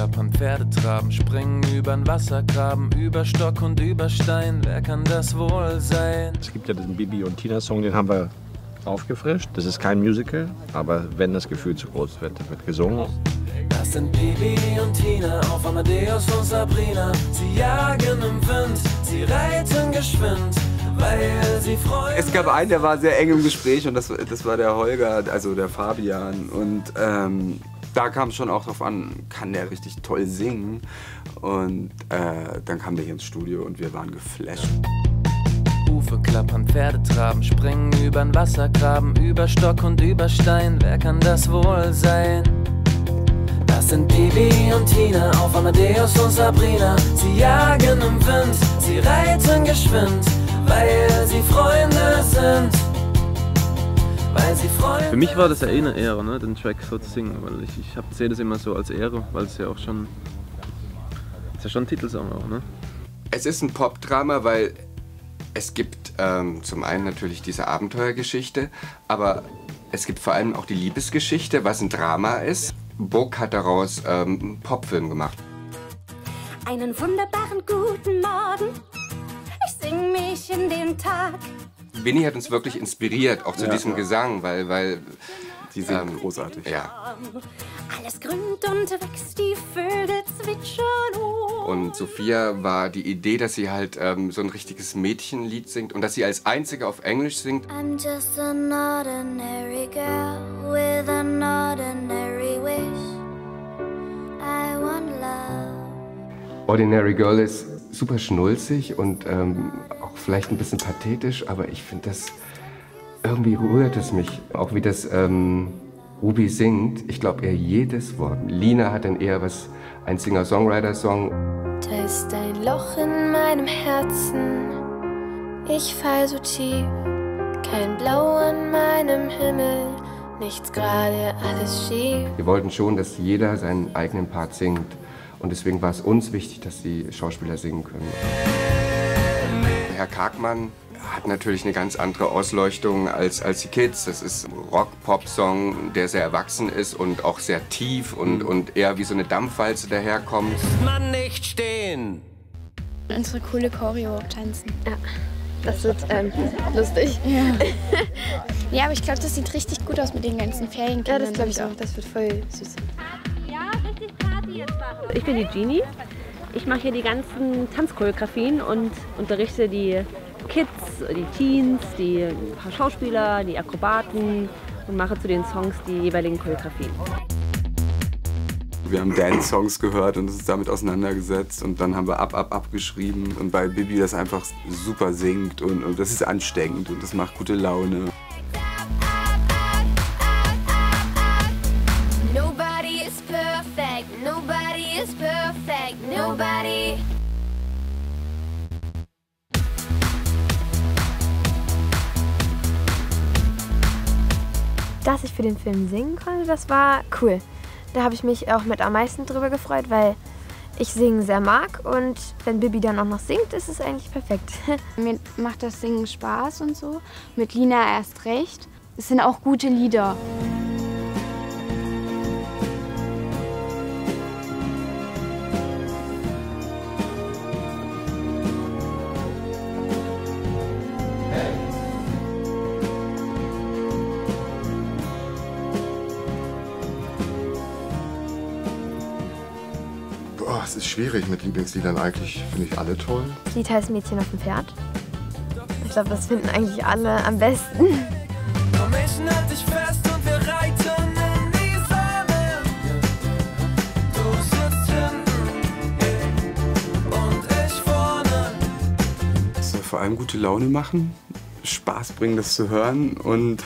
klappern, Pferde traben, springen übern Wassergraben, über Stock und über Stein, wer kann das wohl sein? Es gibt ja diesen Bibi und Tina Song, den haben wir aufgefrischt. Das ist kein Musical, aber wenn das Gefühl zu groß wird, dann wird gesungen. Das sind Bibi und Tina auf Amadeus und Sabrina. Sie jagen im Wind, sie reiten geschwind, weil sie freuen. Es gab einen, der war sehr eng im Gespräch und das war der Holger, also der Fabian. Und da kam es schon auch drauf an, kann der richtig toll singen. Und dann kam der hier ins Studio und wir waren geflasht. Hufe klappern, Pferde traben, springen übern Wassergraben, über Stock und über Stein, wer kann das wohl sein? Das sind Bibi und Tina auf Amadeus und Sabrina. Sie jagen im Wind, sie reiten geschwind, weil sie Freunde sind. Weil sie Freunde. Für mich war das ja eh eine Ehre, ne, den Track so zu singen, weil ich sehe das immer so als Ehre, weil es ja auch schon, ist ja schon ein Titelsong auch, ne? Es ist ein Popdrama, weil es gibt zum einen natürlich diese Abenteuergeschichte, aber es gibt vor allem auch die Liebesgeschichte, was ein Drama ist. Burg hat daraus einen Popfilm gemacht. Einen wunderbaren guten Morgen, ich sing mich in den Tag. Winnie hat uns wirklich inspiriert, auch zu diesem Gesang, weil die sind großartig. Ja. Alles grünt und wächst, die Vögel zwitschern. Und Sophia war die Idee, dass sie halt so ein richtiges Mädchenlied singt und dass sie als einzige auf Englisch singt. I'm just an ordinary girl with an ordinary wish. I want love. Ordinary Girl ist super schnulzig und auch vielleicht ein bisschen pathetisch, aber ich finde das, irgendwie rührt es mich. Auch wie das Ruby singt, ich glaube eher jedes Wort. Lina hat dann eher ein Singer-Songwriter-Song. Da ist ein Loch in meinem Herzen, ich fall so tief, kein Blau an meinem Himmel, nichts gerade, alles schief. Wir wollten schon, dass jeder seinen eigenen Part singt und deswegen war es uns wichtig, dass die Schauspieler singen können. Herr Kargmann hat natürlich eine ganz andere Ausleuchtung als die Kids. Das ist ein Rock-Pop-Song, der sehr erwachsen ist und auch sehr tief und eher wie so eine Dampfwalze daherkommt. Man nicht stehen! Unsere coole Choreo tanzen. Ja, das wird lustig. Ja. Ja, aber ich glaube, das sieht richtig gut aus mit den ganzen Ferienkindern. Ja, das glaube ich auch. Das wird voll süß. Ja, richtig Party jetzt machen. Ich bin die Genie. Ich mache hier die ganzen Tanzchoreografien und unterrichte die Kids, die Teens, die paar Schauspieler, die Akrobaten und mache zu den Songs die jeweiligen Choreografien. Wir haben Dance-Songs gehört und uns damit auseinandergesetzt und dann haben wir Ab geschrieben und weil Bibi das einfach super singt und das ist ansteckend und das macht gute Laune. Nobody is perfect, nobody is perfect, nobody. Dass ich für den Film singen konnte, das war cool. Da habe ich mich auch mit am meisten drüber gefreut, weil ich Singen sehr mag und wenn Bibi dann auch noch singt, ist es eigentlich perfekt. Mir macht das Singen Spaß und so. Mit Lina erst recht. Es sind auch gute Lieder. Boah, es ist schwierig mit Lieblingsliedern. Eigentlich finde ich alle toll. Das Lied heißt Mädchen auf dem Pferd. Ich glaube, das finden eigentlich alle am besten. Komm, ich halt dich fest und wir reiten in die Sonne. Du sitzt hinten und ich vorne. Es soll vor allem gute Laune machen, Spaß bringen, das zu hören und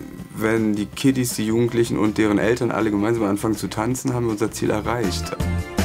wenn die Kiddies, die Jugendlichen und deren Eltern alle gemeinsam anfangen zu tanzen, haben wir unser Ziel erreicht.